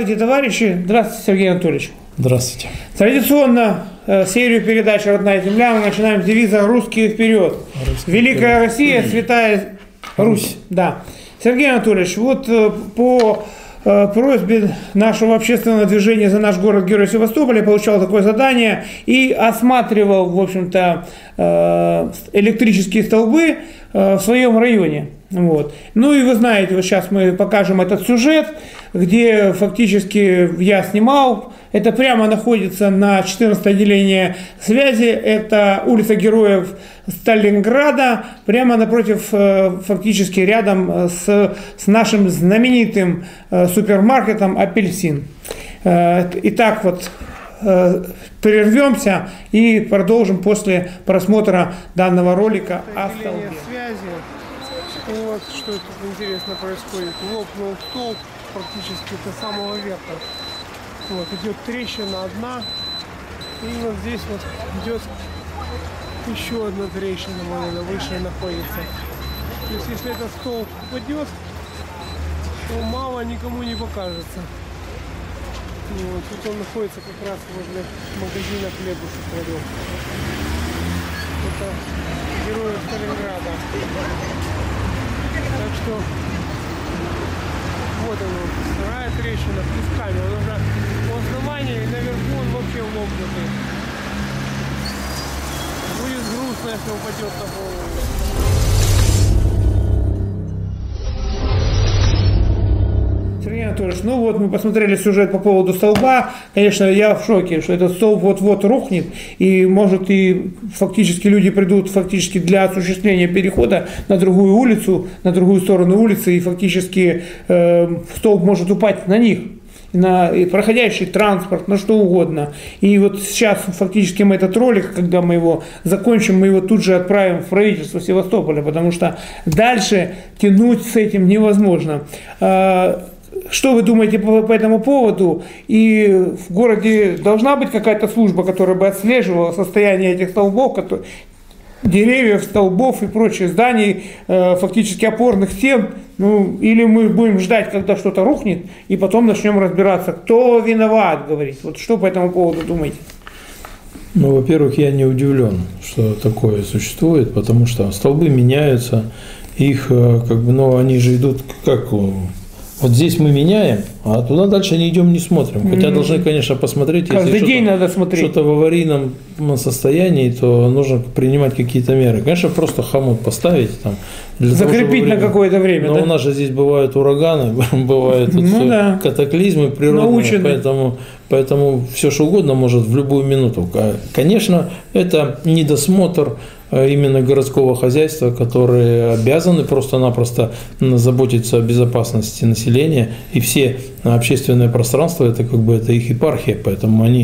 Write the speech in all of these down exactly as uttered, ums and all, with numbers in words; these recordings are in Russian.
Здравствуйте, товарищи. Здравствуйте, Сергей Анатольевич. Здравствуйте. Традиционно э, серию передач «Родная земля» мы начинаем с девиза «Русские вперед». Русские Великая вперед. Россия, святая Русь. Русь. Да. Сергей Анатольевич, вот э, по э, просьбе нашего общественного движения «За наш город Герой Севастополь» я получал такое задание и осматривал, в общем-то, э, электрические столбы э, в своем районе. Вот. Ну и вы знаете, вот сейчас мы покажем этот сюжет, где фактически я снимал. Это прямо находится на четырнадцатом отделении связи. Это улица Героев Сталинграда, прямо напротив, фактически рядом с, с нашим знаменитым супермаркетом «Апельсин». Итак, вот прервемся и продолжим после просмотра данного ролика о столбе. Вот что тут интересно происходит. Лопнул столб практически до самого верха. Вот идет трещина одна. И вот здесь вот идет еще одна трещина, она выше находится. То есть если этот столб упадет, то мало никому не покажется. Вот, тут он находится как раз возле магазина хлебушек варил. Это Герои Сталинграда. Так что вот он, вторая трещина песками, он уже по основанию и наверху он вообще лопнутый. Будет грустно, если упадет на голову. Сергей Анатольевич, ну вот мы посмотрели сюжет по поводу столба. Конечно, я в шоке, что этот столб вот-вот рухнет, и может и фактически люди придут фактически для осуществления перехода на другую улицу, на другую сторону улицы, и фактически э, столб может упасть на них, на проходящий транспорт, на что угодно. И вот сейчас фактически мы этот ролик, когда мы его закончим, мы его тут же отправим в правительство Севастополя, потому что дальше тянуть с этим невозможно. Что вы думаете по, по этому поводу? И в городе должна быть какая-то служба, которая бы отслеживала состояние этих столбов, которые, деревьев, столбов и прочих зданий, э, фактически опорных стен. Ну, или мы будем ждать, когда что-то рухнет, и потом начнем разбираться, кто виноват, говорить. Вот что по этому поводу думаете? Ну, во-первых, я не удивлен, что такое существует, потому что столбы меняются, их как бы, ну, они же идут как... Вот здесь мы меняем, а туда дальше не идем, не смотрим. Хотя mm-hmm. должны, конечно, посмотреть, каждый если день надо смотреть. Что-то в аварийном состоянии, то нужно принимать какие-то меры. Конечно, просто хомут поставить там. Закрепить того, на какое-то время. Но да? у нас же здесь бывают ураганы, бывают ну, да. катаклизмы природные, Научены. поэтому, поэтому все что угодно может в любую минуту. Конечно, это недосмотр именно городского хозяйства, которые обязаны просто-напросто заботиться о безопасности населения, и все общественное пространство, это как бы это их епархия, поэтому они,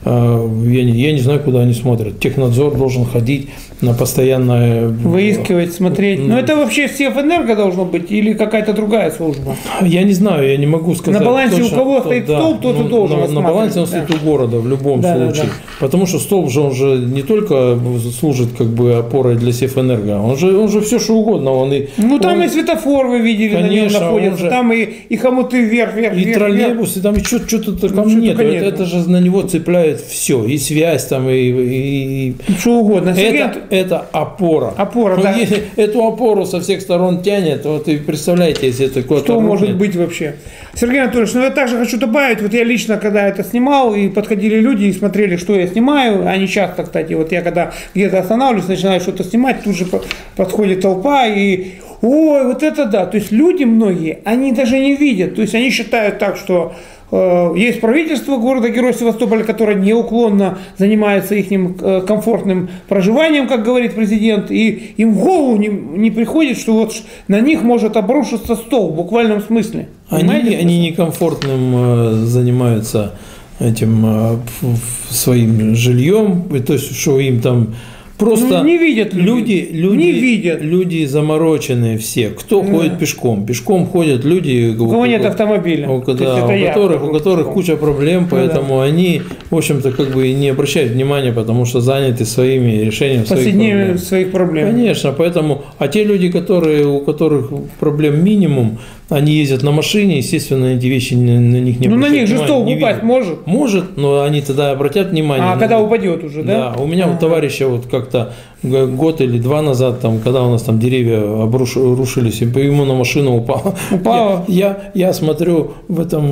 я не, я не знаю, куда они смотрят. Технадзор должен ходить на постоянное... Выискивать, смотреть. Но это вообще Севэнерго должно быть или какая-то другая служба? Я не знаю, я не могу сказать. На балансе точно, у кого кто, стоит да, столб, тот ну, и должен на, на балансе он стоит да. у города в любом да, случае. Да, да. Потому что столб же, он же не только служит как бы опорой для Севэнерго, он же, он же все что угодно. Он и, ну там он, и светофор вы видели, конечно, на нем находится, же, там и, и хомуты вверх, вверх, и вверх. троллейбусы, там и что-то что там ну, нет. нет. Это, это же на него цепляет все, и связь там, и... и что угодно. Это, это опора. Опора, да. Если эту опору со всех сторон тянет, вот и представляете, если это куда-то что рухнет. может быть вообще? Сергей Анатольевич, ну я также хочу добавить, вот я лично, когда это снимал, и подходили люди и смотрели, что я снимаю, они часто, кстати, вот я когда где-то останавливаюсь, начинаю что-то снимать, тут же подходит толпа и... Ой, вот это да. То есть люди многие, они даже не видят. То есть они считают так, что э, есть правительство города Герой Севастополя, которое неуклонно занимается их э, комфортным проживанием, как говорит президент, и им в голову не, не приходит, что вот на них может обрушиться стол в буквальном смысле. Они, они некомфортным э, занимаются этим э, своим жильем, то есть что им там... Просто ну, не видят люди, люди, не видят. люди замороченные все. Кто да. ходит пешком? Пешком ходят люди, у кого нет автомобиля, у, да, у, я, которых, у которых куча проблем, поэтому да. они, в общем-то, как бы не обращают внимания, потому что заняты своими решениями своих проблем. своих проблем. Конечно, поэтому, а те люди, которые, у которых проблем минимум, они ездят на машине, естественно, эти вещи на, на них не Ну, на них же столб упасть может. Может, но они тогда обратят внимание. А, на... когда упадет уже, да? Да, у меня ага. у товарища вот как-то год или два назад, там, когда у нас там деревья обрушились, и ему на машину упало. Упало? Я, я, я смотрю в этом,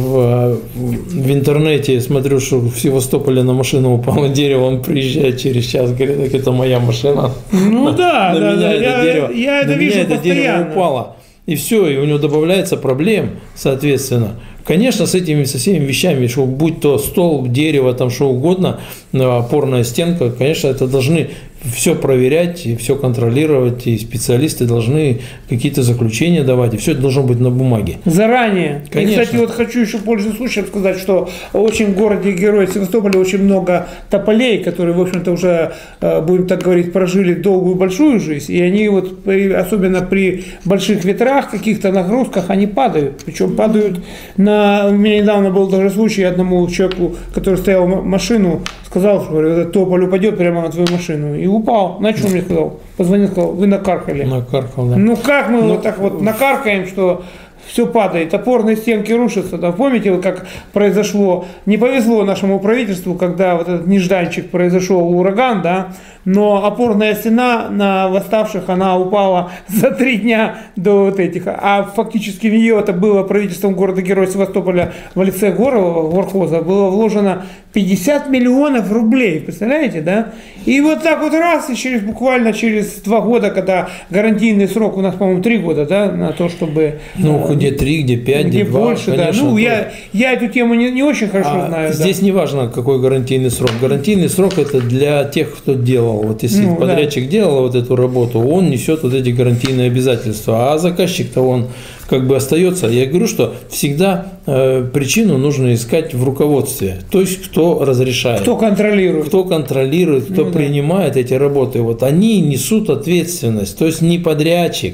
в, в интернете, смотрю, что в Севастополе на машину упало дерево, он приезжает через час, говорит, так это моя машина. Ну да, на да, меня да, это я, дерево, я это на вижу меня это постоянно. дерево упало. И все, и у него добавляется проблем, соответственно. Конечно, с этими, со всеми вещами, что будь то стол, дерево, там что угодно, опорная стенка, конечно, это должны все проверять и все контролировать, и специалисты должны какие-то заключения давать, и все это должно быть на бумаге. Заранее. Конечно. И, кстати, вот хочу еще, пользуясь случаем, сказать, что очень в городе Героя Севастополя очень много тополей, которые, в общем-то, уже, будем так говорить, прожили долгую большую жизнь, и они вот, особенно при больших ветрах, каких-то нагрузках, они падают. Причем падают на... У меня недавно был даже случай, одному человеку, который стоял машину, сказал, что этот тополь упадет прямо на твою машину. И упал. На что мне сказал? Позвонил, сказал, вы накаркали. Накаркал, да. Ну как мы ну, вот так вот накаркаем, что все падает, опорные стенки рушатся. Да, помните, вот как произошло, не повезло нашему правительству, когда вот этот нежданчик произошел, ураган, да, но опорная стена на восставших, она упала за три дня до вот этих. А фактически в нее это было правительством города-героя Севастополя в лице Горлова, горхоза, было вложено пятьдесят миллионов рублей, представляете, да? И вот так вот раз, и через буквально через два года, когда гарантийный срок у нас, по-моему, три года, да, на то, чтобы... Ну, где три, где пять, где два, больше, конечно, да. Ну, я, я эту тему не, не очень хорошо а знаю. Здесь да. не важно, какой гарантийный срок. Гарантийный срок – это для тех, кто делал. Вот если ну, подрядчик да. делал вот эту работу, он несет вот эти гарантийные обязательства, а заказчик-то он как бы остается. Я говорю, что всегда э, причину нужно искать в руководстве, то есть кто разрешает, кто контролирует, кто контролирует, кто ну, принимает да. эти работы. Вот они несут ответственность, то есть не подрядчик,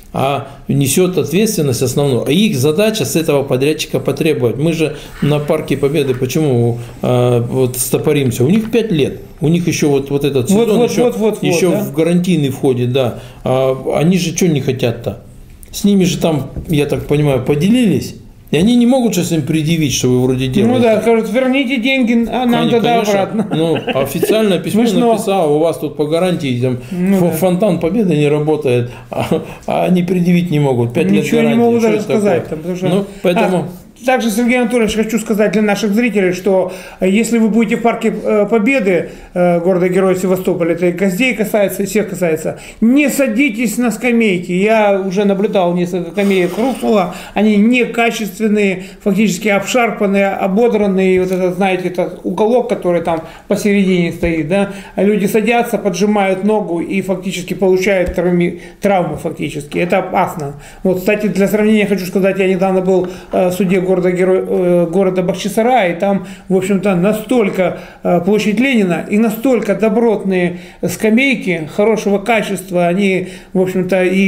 а несет ответственность основную. А их задача с этого подрядчика потребовать. Мы же на Парке Победы почему э, вот стопоримся? У них пять лет. У них еще вот, вот этот сезон вот, вот, еще, вот, вот, еще вот, да? в гарантийный входит. Да. А они же что не хотят-то? С ними же там, я так понимаю, поделились. И они не могут сейчас им предъявить, что вы вроде делаете. Ну да, скажут, верните деньги, а нам Конечно, тогда обратно. Ну, официальное письмо написал, у вас тут по гарантии там, ну, фонтан да. Победы не работает, а, а они предъявить не могут. Пять лет Ничего гарантии. не могут что даже сказать. Там, потому что... Ну, поэтому... а, также, Сергей Анатольевич, хочу сказать для наших зрителей, что если вы будете в Парке Победы города-героя Севастополя, это и гостей касается, и всех касается, не садитесь на скамейки. Я уже наблюдал несколько скамеек рухнуло, они некачественные, фактически обшарпанные, ободранные. И вот это, знаете, этот уголок, который там посередине стоит, да, а люди садятся, поджимают ногу и фактически получают травмы, травмы фактически. Это опасно. Вот, кстати, для сравнения хочу сказать, я недавно был в суде города города, города Бахчисарая, и там, в общем-то, настолько площадь Ленина и настолько добротные скамейки хорошего качества, они, в общем-то, и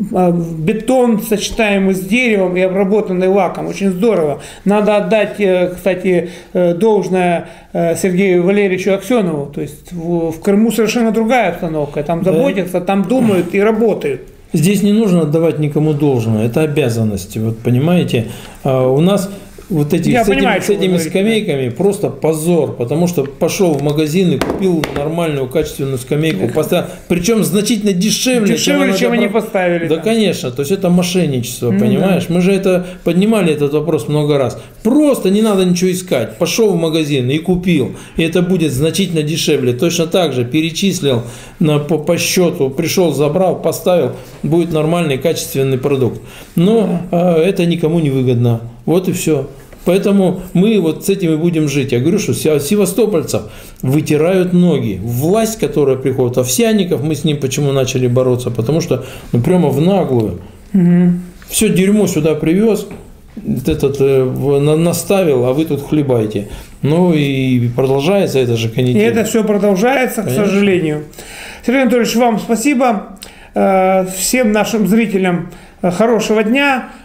бетон, сочетаемый с деревом и обработанный лаком, очень здорово. Надо отдать, кстати, должное Сергею Валерьевичу Аксенову, то есть в, в Крыму совершенно другая обстановка, там заботятся, там думают и работают. Здесь не нужно отдавать никому должное, это обязанности. Вот понимаете, у нас вот эти, с, понимаю, этим, с этими говорите, скамейками да. просто позор, потому что пошел в магазин и купил нормальную качественную скамейку, да. поставил, причем значительно дешевле, дешевле чем, чем они добро... поставили. Да, да, конечно, то есть это мошенничество, ну, понимаешь? Да. Мы же это поднимали этот вопрос много раз. Просто не надо ничего искать, пошел в магазин и купил, и это будет значительно дешевле. Точно так же перечислил на, по, по счету, пришел, забрал, поставил, будет нормальный качественный продукт. Но да. э, это никому не выгодно. Вот и все. Поэтому мы вот с этим и будем жить. Я говорю, что севастопольцев вытирают ноги. Власть, которая приходит, Овсянников, мы с ним почему начали бороться? Потому что ну, прямо в наглую. Угу. Все дерьмо сюда привез, этот, э, наставил, а вы тут хлебаете. Ну и продолжается это же канитель. И это все продолжается, конечно. К сожалению. Сергей Анатольевич, вам спасибо. Всем нашим зрителям хорошего дня.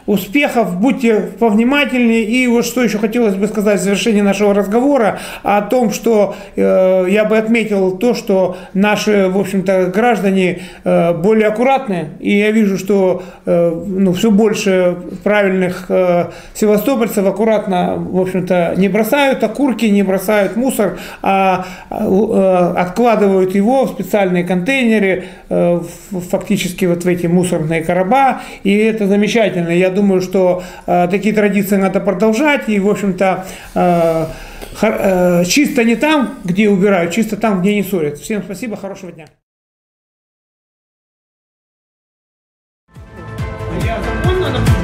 успехов, будьте повнимательнее. И вот что еще хотелось бы сказать в завершении нашего разговора о том, что э, я бы отметил то, что наши, в общем-то, граждане э, более аккуратны. И я вижу, что э, ну, все больше правильных э, севастопольцев аккуратно, в общем-то, не бросают окурки, не бросают мусор, а э, откладывают его в специальные контейнеры, э, фактически вот в эти мусорные короба. И это замечательно. Я думаю, что э, такие традиции надо продолжать. И, в общем-то, э, э, чисто не там, где убирают, чисто там, где не ссорят. Всем спасибо, хорошего дня. Я